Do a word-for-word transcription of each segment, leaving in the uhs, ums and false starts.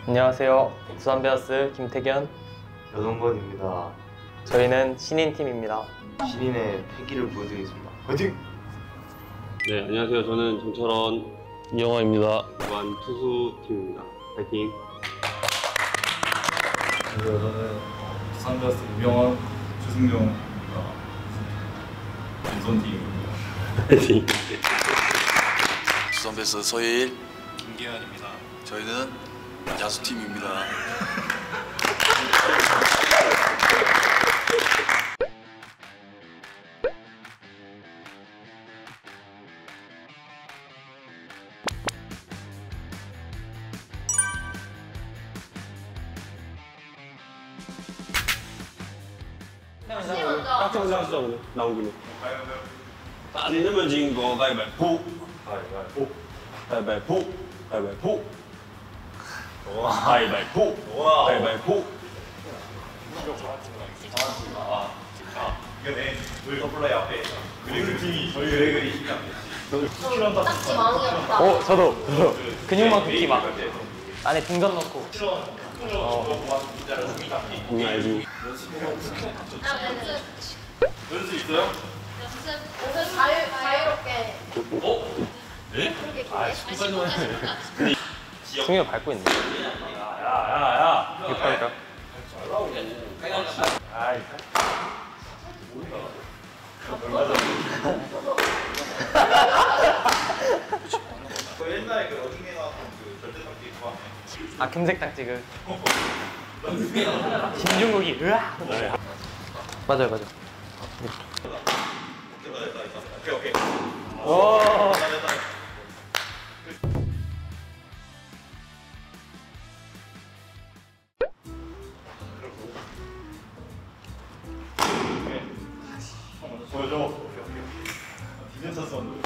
안녕하세요. 두산 베어스 김태견, 여동건입니다. 저희는 신인팀입니다. 신인의 패기를 보여드리겠습니다. 화이팅! 네, 안녕하세요. 저는 정철원 이영화입니다. 무한 투수팀입니다. 파이팅! 안녕하세요. 저는 두산 베어스 이명환, 최승용입니다. 왼손팀입니다. 파이팅! 두산 베어스 서일 김기현입니다. 저희는 야수팀입니다. 깍지 먼저 하시죠, 오늘. 나온 김에. 안 내면 진 거 가위바위보. 가위바위보. 가위바위보. 가위바위보. 가위바위보. 가위바위보. 이거네. 우리 더블라이 앞에 그리그리 팀이 저희 그리그리 힘이 안 되지. 딱지 마음이 없다. 어, 저도 근육만 굽기 막 안에 등전 넣고. 응, 알지. 아, 연습. 연습 있어요? 연습. 연습 자유, 자유롭게. 어? 네? 그렇게 아, 손까지만 해. 승희가 밟고 있네. 야야야. 이렇게 할까? 아이. 그 옛날에 그 어중에 나왔던 그 절대딱지 좋아하네. 아, 금색 딱지그. 김종국이 으아. 맞아요, 맞아요. 오케이 오케이. 오. 됐다 됐다. 보여줘. 오케이 오케이. 디펜스 선.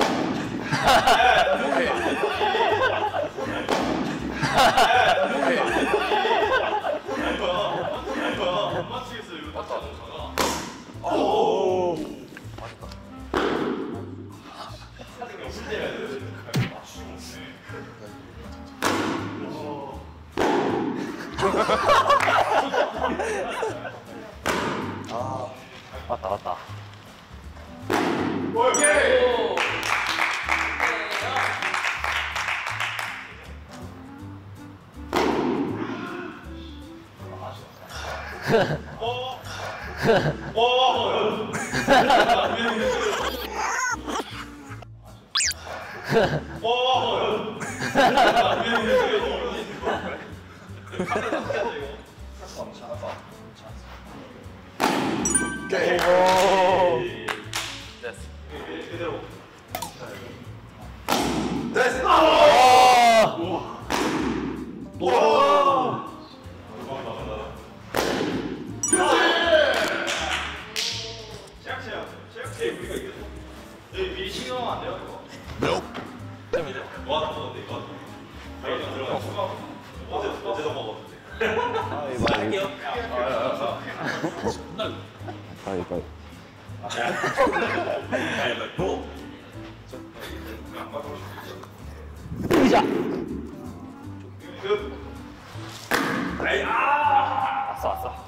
왔다, 왔다. 의자. 왔어, 왔어.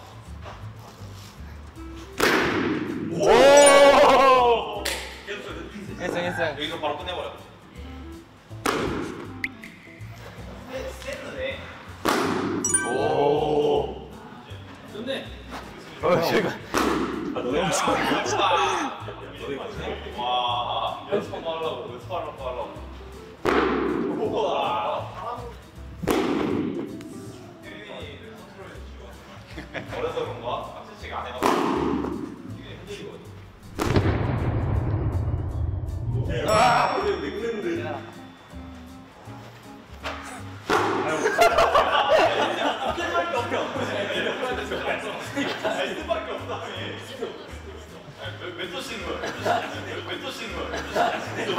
오! 했어, 했어. 여기서 바로 끝내버려. 오. 좋네. 어, 제가. 와, 연습 한번 하려고, 연습 하려고 하려고. 어려서 그런가? 악세치기 안 해가지고 이게 힘들거든. 아! 근데 왜 그랬는데? 끝밖에 없어. 끝밖에 없다며. 왜 또 씻는 거야? 왜 또 씻는 거야?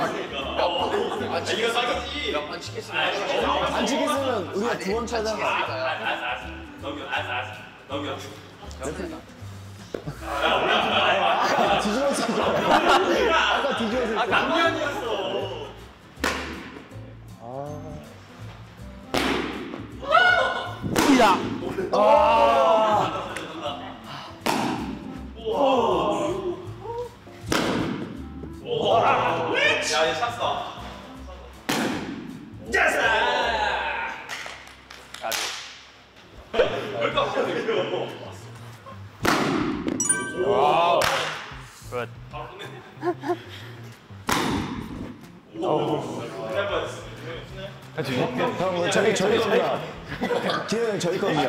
이거 사기지. 안 지겠으면 우리가 두 번 차잖아. 알았어, 알았어. 넘겨, 알았어, 알았어. 넘겨. 뒤집어서 아까 뒤집어서 아, 강변이었어. 아. 야, 얘 찼어. 와우. 굿. 형 저희 저희 겁니다. 기현 형 저희 겁니다.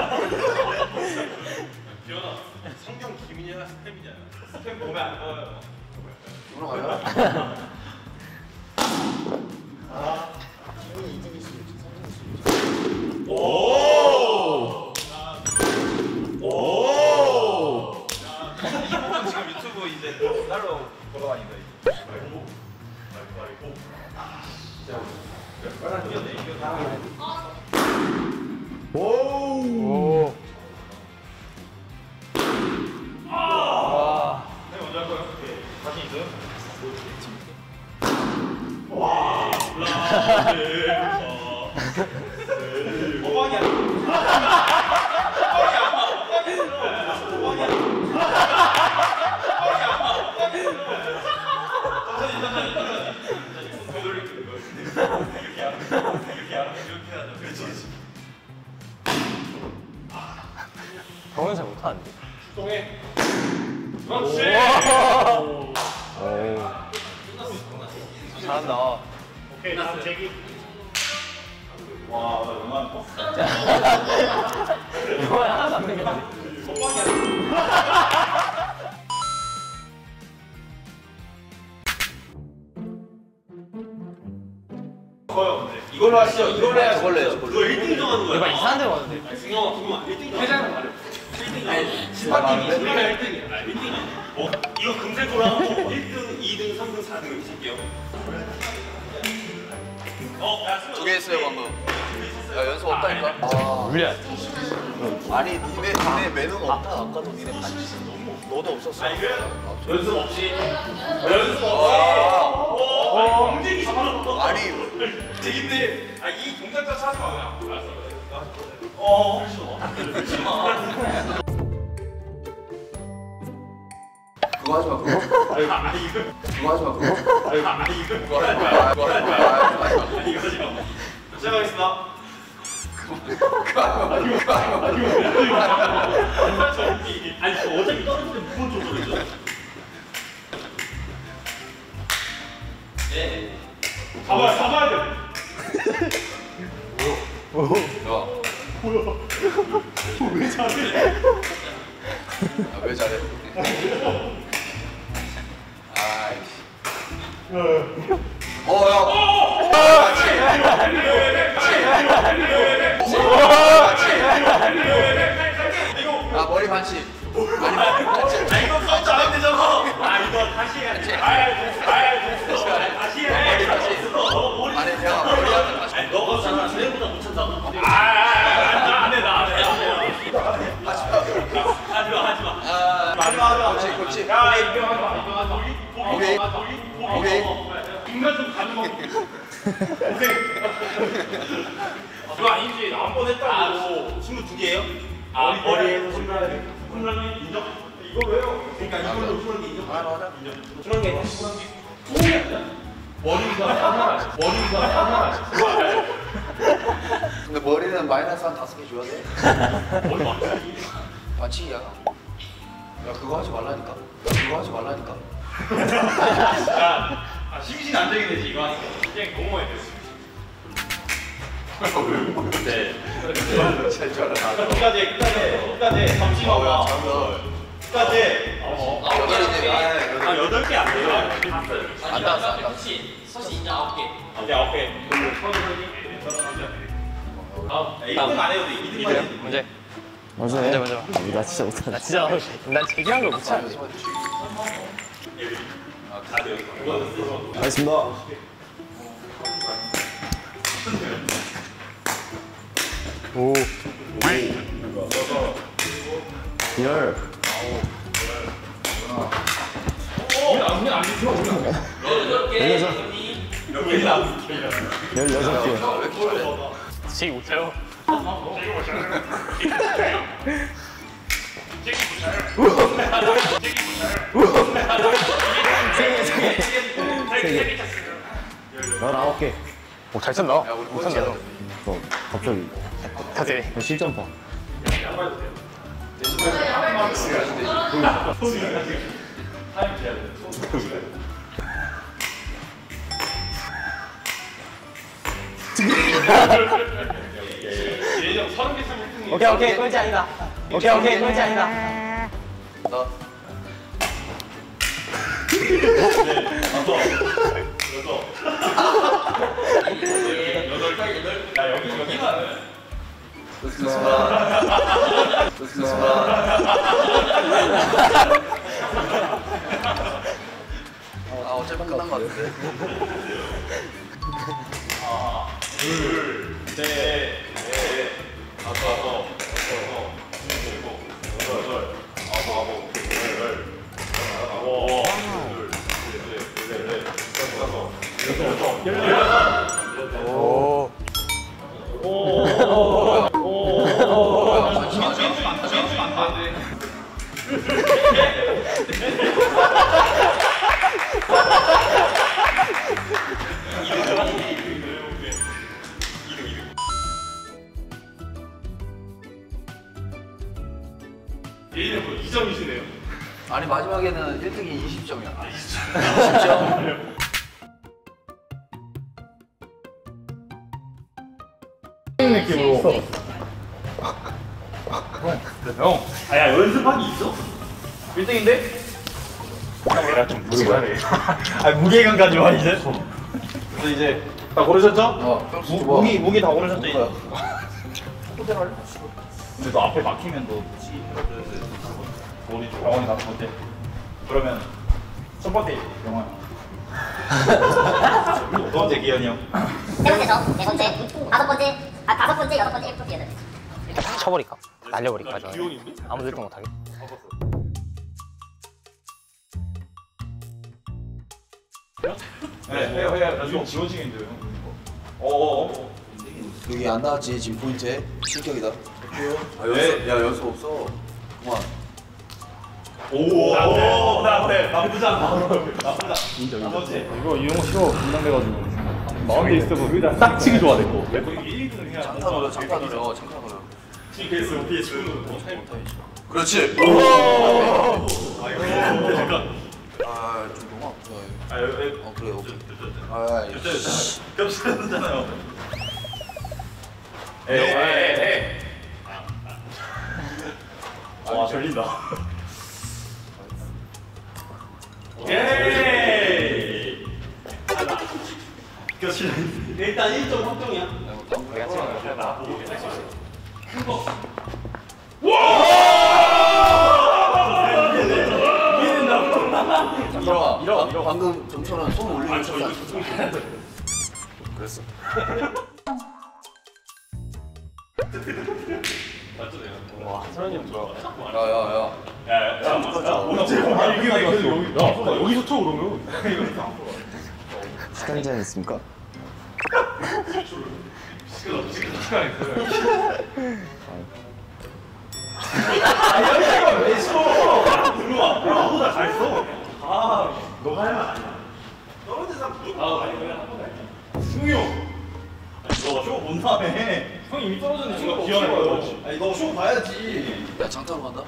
기현아, 성경 김인이야, 스팸이냐? 스팸 몸에 안 넣어요. 오! 오! 이거는 지금 유튜브 이제 또 따로 돌아다닌다 이제. 아이고, 아이고, 아이고. 빨간 뛰었네 이거. 오. 와. 네, 먼저 할 거예요. 오케이. 자신 있어요? 와. 오방이야. 경은 잘 못하는데. 동해. 그렇지. 잘한다. 오케이, 다음 제기. 와, 나 영화 또. 이거야 하나도 안 되겠지. 커요, 근데. 이걸로 하시죠. 이걸로 해야죠. 저걸로 해요, 저걸로. 그거 일 등 정하는 거야. 이거 이상한 데 왔는데. 승영아, 승영아, 일 등 회장은 말해. 일 등 아니, 신사팀이 승영아 일 등이야. 아, 일 등이야. 어, 이거 금색으로 하고 일 등, 이 등, 삼 등, 사 등 이렇게 쓸게요. 어, 야, 승영아. 두 개 했어요 방금. 야 연습 없다니까. 물려. 아니 니네 니네 매너가 없다. 아까도 니네 반지. 너도 없었어. 아, 이거요? 연습 없이. 연습 없이. 어, 움직이지 마. 아니 되긴데, 아, 이 동작자 찾지 마. 그냥. 알았어. 어, 그러지 마. 그거 하지 마 그거. 아, 이거. 그거 하지 마 그거. 아, 이거. 그거 하지 마. 그거 하지 마. 아, 이거 하지 마. 시작하겠습니다. 그거 하지 마. 그거 하지 마. 아니, 저 어차피 떨어지는데 무슨 조절이죠? 네. 잡아야, 잡아야 돼. 왜 잘해? 아, 왜 잘해? 아이씨. 어, 야. 같이. 아, 머리 반칙. 아니, 머리 반칙. 아, 이거 카운트 안 하면 되잖아. 아, 이거 다시 해야지. 아, 아, 다시 해. 머리 반칙. 아니, 내가 머리 하면 다시. 아니, 너가 잖아. 쟤보다 못 찬다고. 아, 아, 안 해, 나 안 해. 안 해. 하지 마. 하지 마, 하지 마. 아, 하지 마, 하지 마. 그렇지, 그렇지. 야, 이거 하지 마, 이거 하지 마. 오케이. 오케이. 인간 좀 가는 거. 고생. 그거 아니지. 나 한 번 했다고. 친구 두 개예요? 아, 머리에서 홈런이 홈런이 인정? 이거 왜요? 그러니까 이걸로 홈런이 인정. 아, 맞아. 홈런이 홈런이 홈이 아니야? 머리가 하나, 머리가 하나. 그거 알아요? 근데 머리는 마이너스 한 다섯 개 줘야 돼. 머리 맞지? 반칙이야. 야, 그거 하지 말라니까. 그거 하지 말라니까. 야, 아, 심신 안정이 되지 이거 하니까. 그냥 너무 많이 됐어. 네. 잘 알아. 끝까지, 끝까지, 끝까지. 잠시만 어, 야, 봐. 잘한다. 끝까지. 어. 여덟이네. 아, 여덟 개 안 돼요. 안 닿았어, 안 닿았어. 서시 인자 아홉 개. 오케이, 아홉 개. 다음. 일 등 안 해도 돼. 이 등만 해도 돼. 문제. 먼저 문제 해. 먼저. 아, 나 진짜 못하네. 나 진짜 난 제기한 걸 못해. 알겠습니다. 오. 열. 열여섯. 열여섯 개. 왜 이렇게 잘해? 제기 못해요. 제기 난 아홉 개. 오, 잘 쳤나? 못 쳤나? 어, 갑자기 자세. 실점파. 예정 서른 개 차면 일 등이에요. 오케이, 오케이, 꼴찌 아니다. 오케이, 오케이, 꼴찌 아니다. 나 여덟 개, 여덟 개. 야, 여기, 여기만. 좋습니다. 좋습니다. 아 어차피 끝난 것 같은데. 둘, 셋, 넷, 다섯, 여섯, 일곱, 여덟, 아홉, 열, 아홉, 둘, 셋, 넷, 넷, 다섯, 여섯, 열여섯. 오. 얘는 뭐 이 점이시네요. 아니 마지막에는 일 등이 이십 점이야. 이십 점. 느낌으로. 형, 아야 연습하기 있어? 일 등인데? 내가 좀 무리하네. 아 무게감까지 와 이제. 그래서 이제 다 고르셨죠? 어. 무, 무기 무기 다 고르셨죠? 이제? 근데 너 앞에 막히면 너 그치. 우리 병원이 다섯 번째. 그러면 첫 번째 병원. 두 번째 기현이 형. 세 번째 저, 네 번째, 다섯 번째, 아 다섯 번째, 여섯 번째, 일곱 번째, 여덟 번째. 이렇게 다 쳐버릴까? 날려버릴까? 저 아무도 일 등 못하게. 네, 해요 해요. 나중에 지워지겠는데요. 어어어. 여기 안 나왔지 지금 포인트에 실격이다. 아 연습- 야 연습 없어. 그만. 오, 오, 나쁘네, 나쁘지 않아. 나쁘다. 두 번째. 이거 이용호 싫어. 긴장돼가지고. 마음에 있어도 딱 치기 좋아, 내 거. 일 등은 해야 장타 넣어 장타 넣어 장타 넣어. 지피에스, 오피에스. 그렇지. 아, 이거 잠깐. 아좀 너무 아프다. 아, 여기 어 그래 오케이. 아 겹치잖아요. 에이, 에이, 에이. 와, 절린다. 오케이. 겹치네. 일단 일 점 확정이야. 내가 지금 이러 이러 이러 방금 정철은 손 올리는 척. 그랬어. 와, 서현이 형 좋아. 야야야. 야, 잠깐만. 언제 아, 이게 왜 계속 여기? 야, 여기서 쳐 그러면. 시간 제한 있습니까? 시끄러, 시끄러, 시끄러. 아, 연습을 왜 쳐? 들어와. 나보다 잘 써. 아, 너가 할 말 아니야. 떨어진 사람 무조건. 아, 아니, 그냥 한번 해. 승우 형. 너 쇼 본 다음에 형이 이미 떨어졌는데 뭔가 기어나요. 아니, 너 쇼 봐야지. 야 장타로 간다.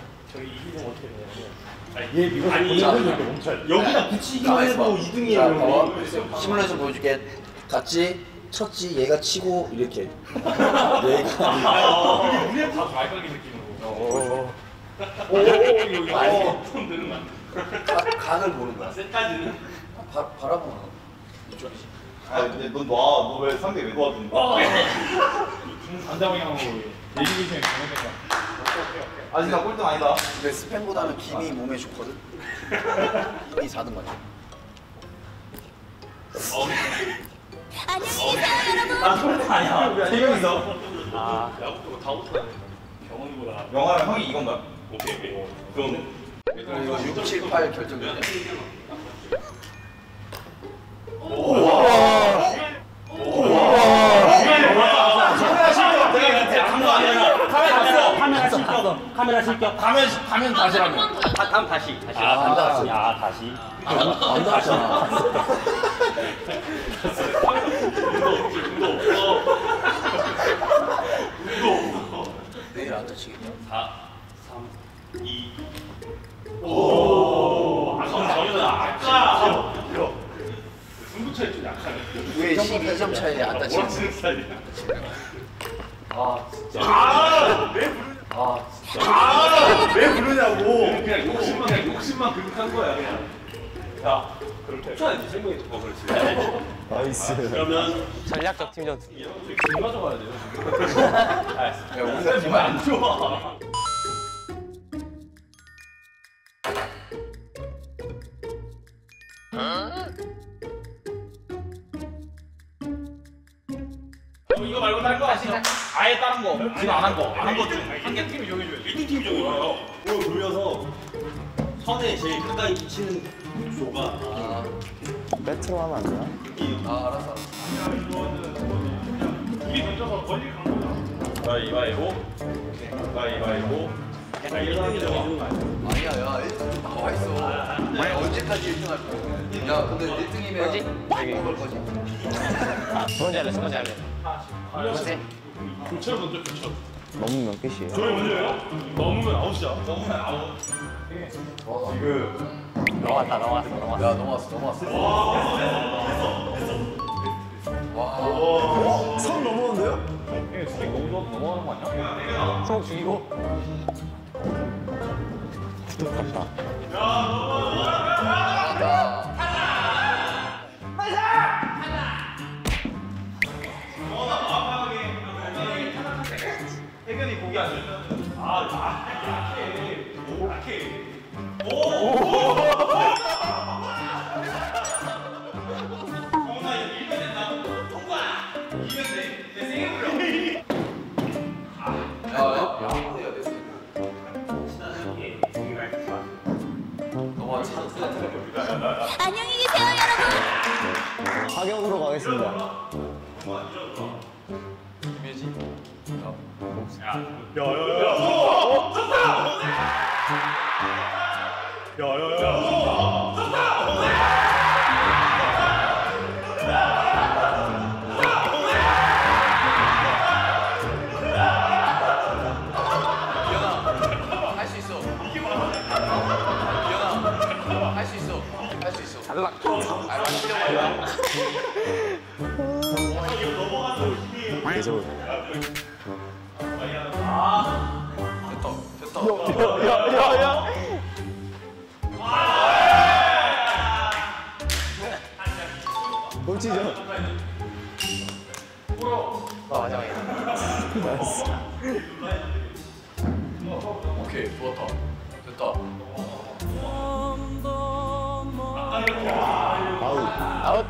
얘 미국 아니, 여기다 붙이기만 해도 이 등이에요. 시뮬레이션 보여줄게. 갔지, 쳤지, 얘가 치고 이렇게. 얘가 아, 그게 눈에 다 발각이 느낌으로. 오, 오, 이거 어, 손 드는 거 아니야? 각을 보는 거야. 셋까지는. 바, 바라보는 거. 이쪽이지. 아, 근데 너 놔. 너 왜 상대 왜 도와주는 거야? 안다방향으로 내비게이션이 잘못된 거야. 아직 나 꼴등 아니다. 근데 스팸보다는 김이 몸에 좋거든. 김이 사 등 맞아. 안녕히 계세요, 여러분. 나 꼴등 아니야. 세 명이서. 아, 야구도 다 못하네. 경원이보다. 영화는 형이 이건가? 오케이, 오케이. 그럼 이거 육, 칠, 팔 결정되냐? 카메라 칠 거든. 카메라 실격. 가면 가면 다시 하면. 다, 다음 다시. 다시. 아, 안 다시. 아, 다시. 안 나왔잖아. 내일 안 다치겠냐? 사, 삼, 이. 오. 아, 저는 아까. 승부 차이 좀 약하네. 왜 십이 점 차이에 안 다치겠냐? 아, 진짜. 아, 왜 부르냐? 아, 진짜. 아, 왜 부르냐고. 그냥 욕심만, 그냥 욕심만 그득한 거야, 그냥. 야, 그렇게. 쫓아야지, 생명이 어, 그렇지. 나이스. 그러면. 전략적 팀 전투. 길 가져가야 돼요, 지금. 야, 우리가 팀 안 좋아. 이거 말고 다른 거 아시죠? 아예 다른 거. 지금 안 한 거. 안 한 거 중 한 개 팀이 정해줘야지. 일 등 팀이 정해줘요. 이거 돌려서 선에 제일 가까이 붙이는 조가 배트로 하면 안 되나? 아, 알았어, 알았어. 둘이 던져서 멀리 간 거야. 가위바위보, 가위바위보. 일 등이 정해주는 거 아니야? 아니야, 야, 일 등 나와 있어. 아니, 언제까지 일 등 할 거야? 야, 근데 일 등이면 뭐지? 여기. 먹을 거지. 두 번째 할래, 두 번째 할래. 교체로 던져, 교체로. 넘으면 끝이에요. 저희 먼저요? 넘으면 아웃이야. 넘으면 아웃. 지금 넘어갔다, 넘어갔어, 넘어갔어. 야, 넘어왔어, 넘어왔어. 와. 선 넘어온대요? 이게 수익 너무 좋아서 넘어가는 거 아니야? 손목 죽이고. 구독한다. 태견이 고기 안 주면 아, 약해. 오, 약해. 오! 정훈아, 이거 밀면 된다. 통과! 밀면 돼. 내 세게 불려. 야, 야, 해야 돼. 넘어왔지. 안녕히 계세요, 여러분. 사격으로 가겠습니다. 김혜지. 야, 야, 야. 어, 좋다! 야, 야, 야. 할 수 있어. 이현아, 할 수 있어. 할 수 있어. 잘라. 아, 맞추려고 한다. 계속. 됐다, 됐다. 야야야. 꼴찌죠? 오케이, 좋았다. 됐다. 아웃.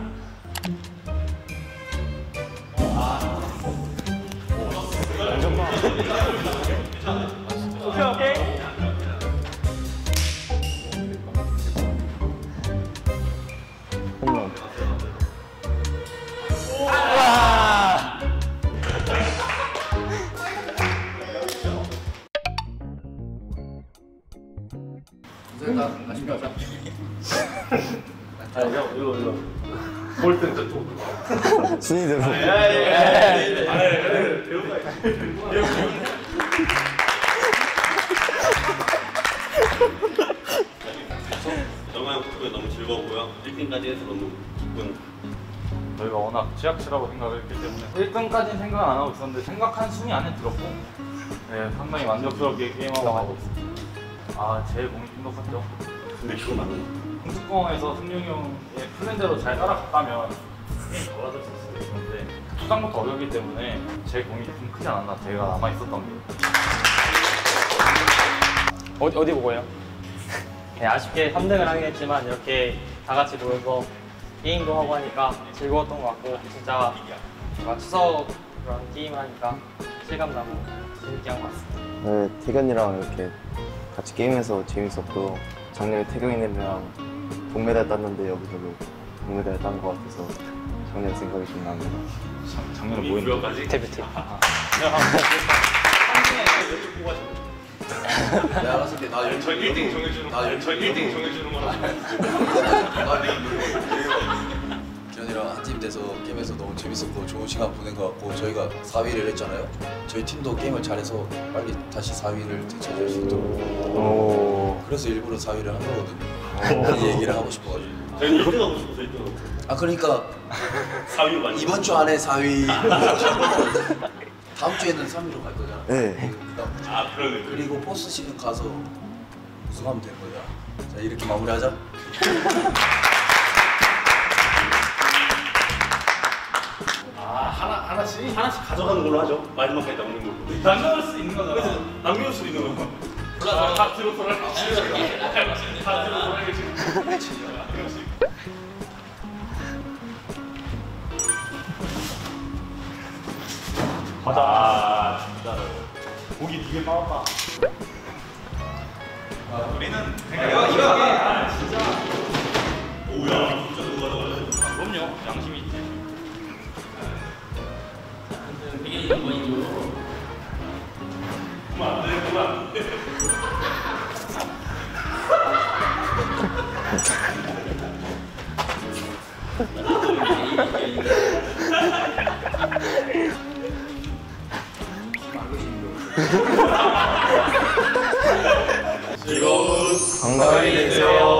오케이, 오케이. 홈런. 와. 됐다. 다시 가자. 아, 형, 이거, 이거. 볼땐 저 또. 순위대로. 정말 후배 너무 즐거웠고요. 일 등까지 해서 너무 기쁜. 저희가 워낙 취약치라고 생각을 했기 때문에 일 등까지는 생각 안 하고 있었는데 생각한 순위 안에 들었고 네, 상당히 만족스럽게 게임하고 가고 있습니다. 아, 제일 공이 좀 높았죠. 근데 이거 나는 홍수공에서 승용이 형의 플랜대로 잘 따라갔다면 게임 달라질 수 있을 텐데 초장부터 어렵기 때문에 제 공이 좀 크지 않았나, 제가 남아있었던 게. 어디, 어디 보고요? 네, 아쉽게 삼 등을 하긴 했지만 이렇게 다 같이 모여서 게임도 하고 하니까 즐거웠던 것 같고, 진짜 뭔가 추석 그런 게임을 하니까 실감나고 재밌게 한 것 같습니다. 네, 태견이랑 이렇게 같이 게임해서 재밌었고, 작년에 태견이랑 동메달 땄는데 여기서도 동메달 딴 것 같아서 작년 생각이 좀 납니다. 작년에 뭐 했는데? 데뷔팀. 내가 봤을 때 나 저 일 등 정해주는 나 거. 저 일 등 정해주는 거라. 기현이랑 한 팀 돼서 게임에서 너무 재밌었고 좋은 시간 보낸 것 같고 저희가 사 위를 했잖아요. 저희 팀도 게임을 잘해서 빨리 다시 사 위를 되찾을 수 있도록 오. 그래서 일부러 사 위를 한 거거든요. 이 얘기를 하고 싶어가지고. 저희는 일 등 하고 싶어서 일 등 하고. 아 그러니까 사 위로 가지. 이번 주 안에 사 위 다음 주에는 삼 위로 갈 거잖아. 네. 그다음 아 그러네. 그리고 포스트 시즌 가서 우승하면 되는 거야. 자 이렇게 마무리하자. 아 하나 하나씩 하나씩 가져가는 걸로 하죠. 마지막까지 남는 걸로. 남겨놓을 수 있는 거잖아. 그래서 남겨놓을 수 있는 거. 다, 다 뒤로 돌아가야지. 다 뒤로 돌아가야지. 가자. 아 진짜로. 고기 되게 빠졌다. 우리는 이거 이거 아 진짜. 오야 진짜 누가 나가야 그럼요. 양심이 있지. 그만 안 돼, 그만 안 돼. 건강히 계세요.